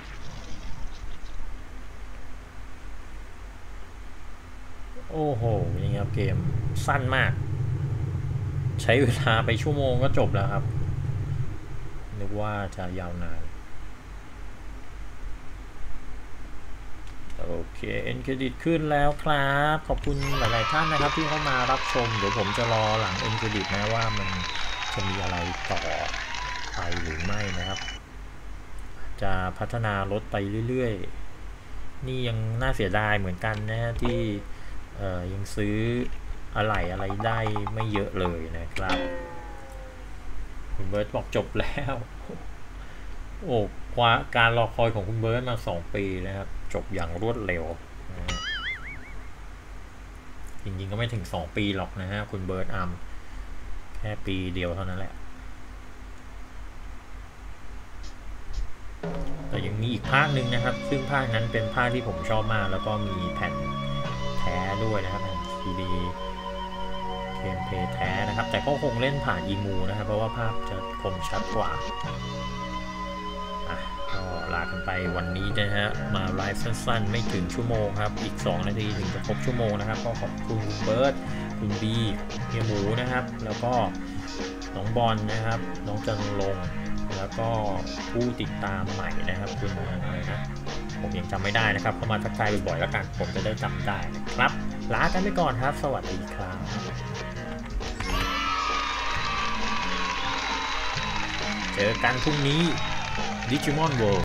โอ้โหนี่ครับเกมสั้นมากใช้เวลาไปชั่วโมงก็จบแล้วครับนึกว่าจะยาวนานโอเคเอ็นเครดิตขึ้นแล้วครับขอบคุณหลายๆท่านนะครับที่เข้ามารับชมเดี๋ยวผมจะรอหลังเอ็นเครดิตนะว่ามันจะมีอะไรต่อไปหรือไม่นะครับจะพัฒนารถไปเรื่อยๆนี่ยังน่าเสียดายเหมือนกันนะที่ยังซื้ออะไรได้ไม่เยอะเลยนะครับคุณเบิร์ตบอกจบแล้วโอ้การรอคอยของคุณเบิร์ตมา2 ปีนะครับจบอย่างรวดเร็วจริงๆก็ไม่ถึง2 ปีหรอกนะฮะคุณเบิร์ตแค่ปีเดียวเท่านั้นแหละแต่ยังมีอีกภาคหนึ่งนะครับซึ่งภาคนั้นเป็นภาคที่ผมชอบมากแล้วก็มีแผ่นแท้ด้วยนะครับแผ่นซีดีเกมเพลย์แท้นะครับแต่ก็คงเล่นผ่านอีมูนะครับเพราะว่าภาพจะคมชัดกว่าก็ลากันไปวันนี้นะฮะมาไลฟ์สั้นๆไม่ถึงชั่วโมงครับอีก2 นาทีถึงจะครบชั่วโมงนะครับก็ขอบคุณคุณเบิร์ตคุณบีเฮียหมูนะครับแล้วก็น้องบอลนะครับน้องจันลงแล้วก็ผู้ติดตามใหม่นะครับคุณอะไรนะผมยังจำไม่ได้นะครับเข้ามาทักทายบ่อยๆแล้วกันผมจะได้จำได้นะครับลากันไปก่อนครับสวัสดีครับเจอกันพรุ่งนี้ Digimon World